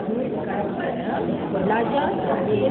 murid sekarang sana belajar sambil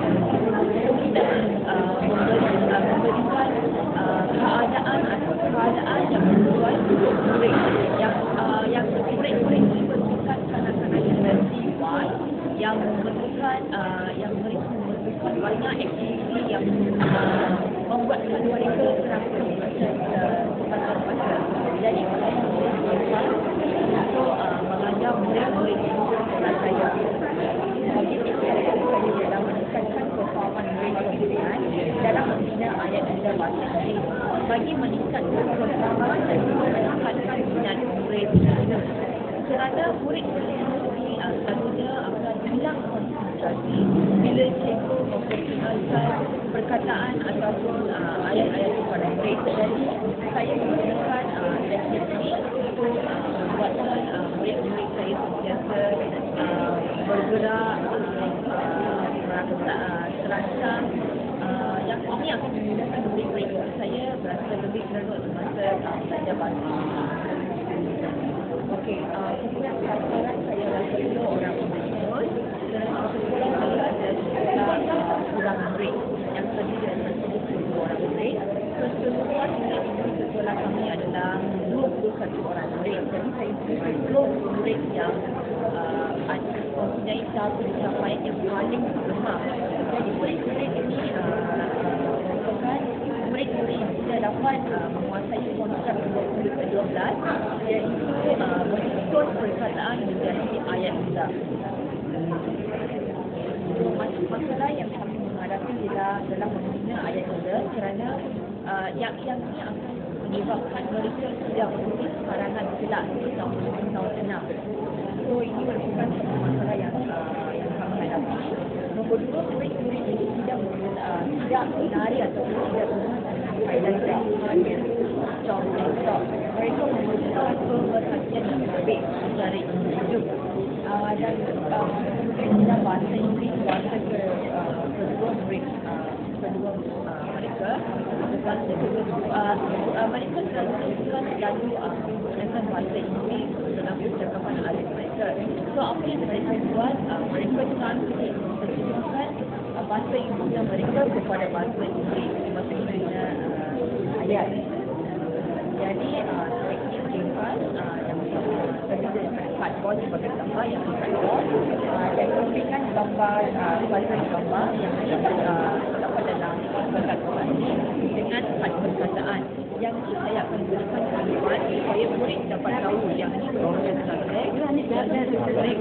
memberikan keadaan atau keadaan yang sesuai untuk murid yang murid-murid ini merupakan kanak-kanak yang berjiwa yang memerlukan banyak aktiviti yang membuat mereka terasa berbaca. Jadi saya memerlukan untuk mengajar murid-murid sekolah saya. Objektif saya adalah meningkatkan performan murid-murid dalam membina ayat dan bahasa Inggeris bagi meningkatkan performan dan meningkatkan minat murid. Kerana murid-murid ini selalunya akan hilang konsentrasi bila cikgu memperkenalkan perkataan ataupun ayat-ayat kepada murid. Jadi saya menggunakan teknik ini untuk membuatkan murid-murid saya sentiasa bergerak terancang. Yang ini akan memudahkan murid-murid saya berasa lebih seronok semasa belajar bahasa. Okey, kemudian sasaran saya rasa itu orang murid kerana sekolah saya ada sekolah kurang murid yang terdiri dari 10 orang murid. Keseluruhan murid di sekolah kami adalah 21 orang murid. Jadi saya pilih 10 murid yang mempunyai tahap pencapaian yang paling lemah. Jadi murid-murid ini merupakan murid-murid yang tidak dapat menguasai konsep 20-12 iaitu menyusun perkataan menjadi ayat besar. Masalah yang kami menghadapi dalam membina ayat besar kerana yang ini akan menyebabkan mereka tidak menulis karangan kelak di tahun 6. So ini merupakan satu masalah yang kami hadapi. Nombor 2, murid-murid ini tidak menari ataupun tidak menggunakan highlighter contoh. Mereka memerlukan pemerhatian yang lebih dari hidup dan kemudian bahasa Inggeris bahasa kedua murid kedua mereka mereka selalu menggunakan bahasa Inggeris dalam percakapan alis mereka. So apa yang mereka buat, mereka terjemahkan bahasa ibunya mereka kepada bahasa Inggeris ayat. Jadi teknik jempat yang terdiri dari cardboard sebagai gambar yang cardboard dan memberikan gambar bahasa gambar yang terdapat dalam perkataan ini dengan perkataan yang ini saya akan gunakan kalimat supaya murid dapat tahu yang ini merupakan subjek dan murid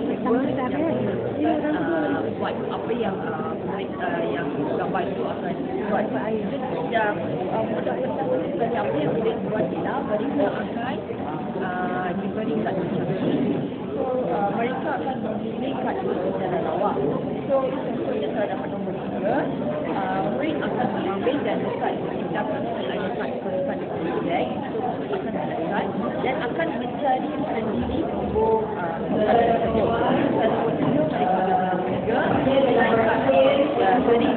buat apa yang murid yang gambar itu akan buat. Dan mudah-mudahan sekali apa yang murid buat ialah mereka akan diberikan instruksi. So mereka akan memilih kartu secara lawak. So contohnya saya dapat nombor 3, murid akan mengambil dan letak tindakan ada kartu subjek itu akan diletakkan dan akan mencari sendiri nombor tersebut. Mereka akan juga dari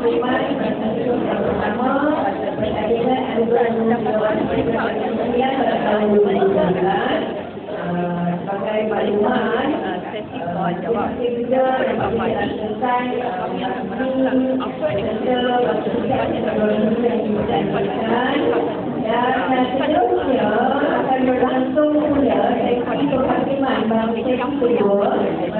sebagai maklumat sesi soal jawab pada bapa ini kami akan merasakan apa yang dan seterusnya akan berlangsung pula sesi penghakiman bagi yang kedua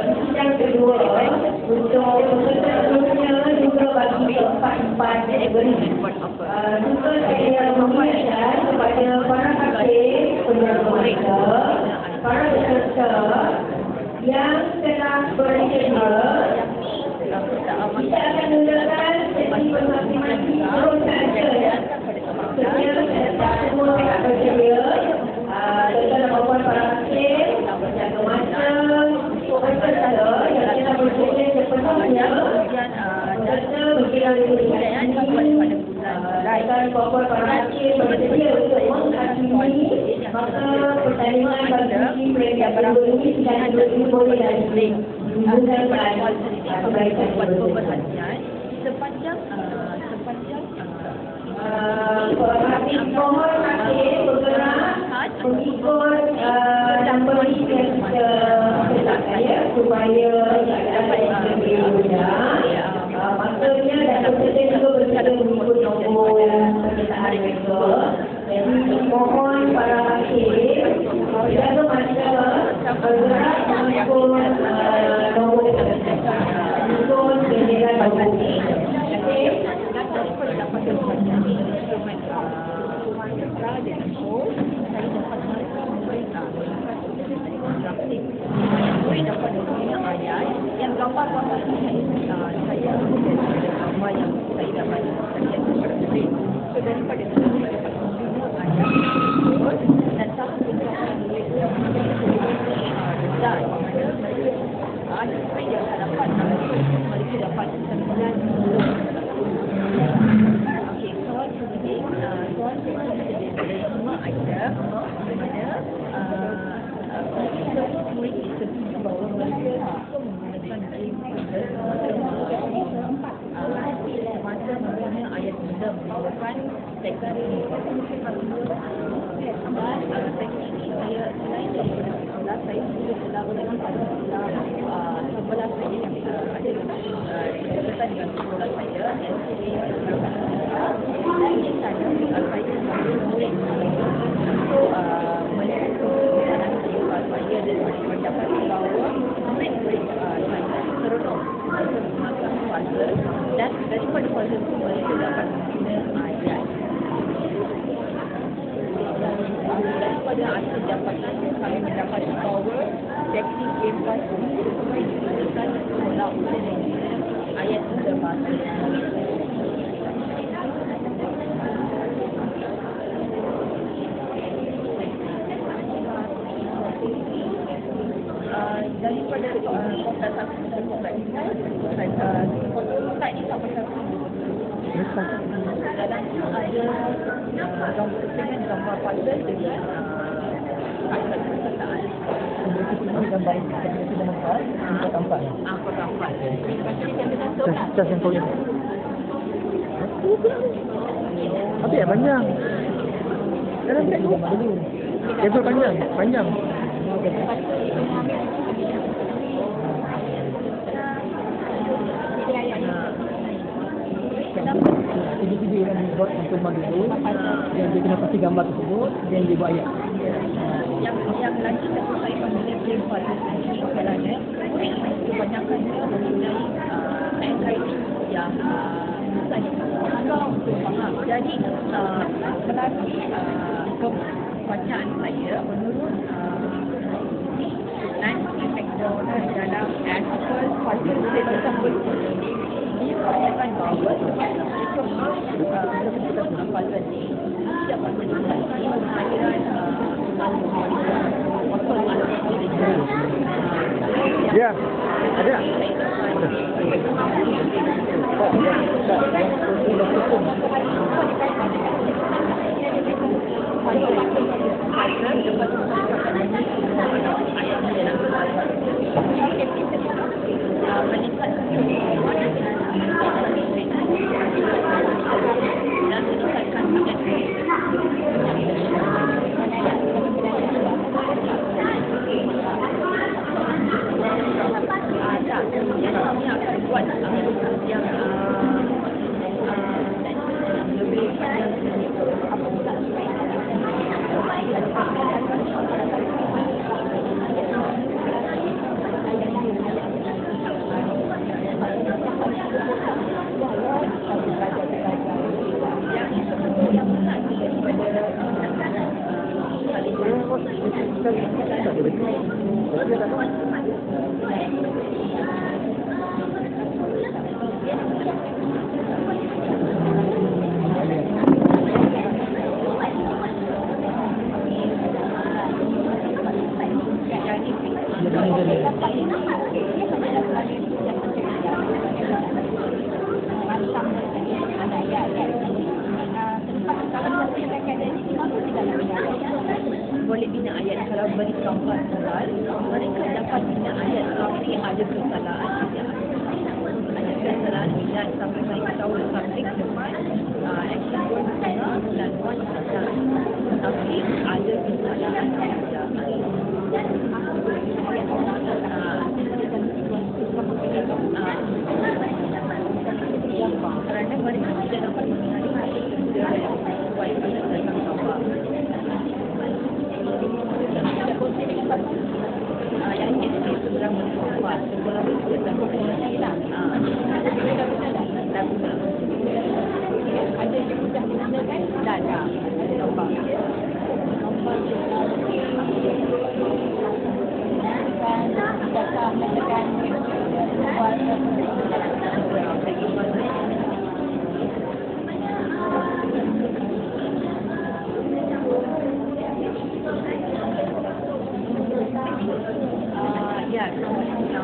untuk seterusnya juga bagi empat kategori. Juga saya mengingatkan kepada para hakim, penyelenggara, para peserta yang telah bersedia, kita akan mulakan sesi penghakiman terus saja ya. Setiap semua bersedia, tuan-tuan dan puan para hakim, jaga masa, peserta yang telah bersedia sepenuhnya, serta berkira-kira ini, dan puan-puan para hakim bersedia untuk menghakimi, maka pertandingan bagi mereka ini tidak boleh lagi menggunakan perhatian sepanjang mohon hakim bergerak mengikut dan beri saya supaya dapat ada promosi daripada mereka. Mohon para hakim jaga masa bergerak mengikut nombor mengikut bendera nombor ni. Okey. Daripada dapat instrumen dan info, saya dapat mereka grafik. Saya dapat punya ayat yang gambar-gambar saya gambar yang saya dapat saya dapat beri. So daripada itu saya dapat menunjuk ayat dan satu tindakan mereka dan ada saya dapat mereka dapat 9. Okey, soal sedikit, soal sedikit dari semua item di mana murid setuju bahawa mereka menggunakan semasa mempunyai ayat mudah merupakan teks ini. Teks ini saya selain daripada sekolah, saya juga telah lagi pada sekolah saya yang ada berkaitan dengan sekolah saya, dan di sana saya murid untuk melihat kebenaran kehidupan saya dan mendapati bahawa murid-murid saya seronok memakan puzzle dan daripada puzzle itu mereka dapat mengguna ayat. Daripada hasil dapatan kami mendapat power teknik game puzzle ini digunakan sekolah untuk mengguna ayat berbahasa daripada kota satu dan kota ini kota ini sama satu dalam itu ada gambar puzzle dengan kata perkataan gambar tampak kota empat terima kasih saya menonton cas yang kau lihat apa ya panjang dalam beg tu kabel panjang tiba-tiba yang buat pertemuan dulu dan dia kena pasti gambar tersebut dan dia buat ayat yang lagi satu saya memilih game puzzle ini kerana kebanyakannya mempunyai handwriting yang susah untuk faham. Jadi melalui bacaan saya menurut Nancy McDonald dalam artikel puzzle set tersebut dia mengatakan bahawa itu berbentuk puzzle ini tidak puzzle ini mengakiran ya ada boleh bina ayat kalau beri gambar soal, mereka dapat bina ayat tapi ada kesalahan tidak. Ada kesalahan tidak sampai mereka tahu subjek depan action word tengah dan one saja. Tapi ada kesalahan tidak. Kerana mereka tidak dapat ayat yang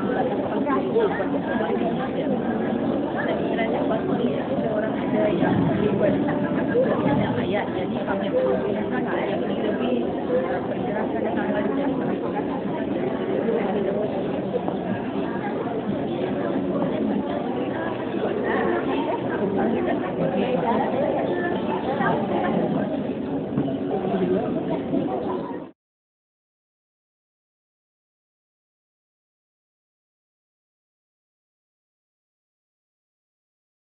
dan istilahnya pasti ada orang ada yang banyak ayat, jadi kami perlu gunakan ayat lebih pergerakan tangan dari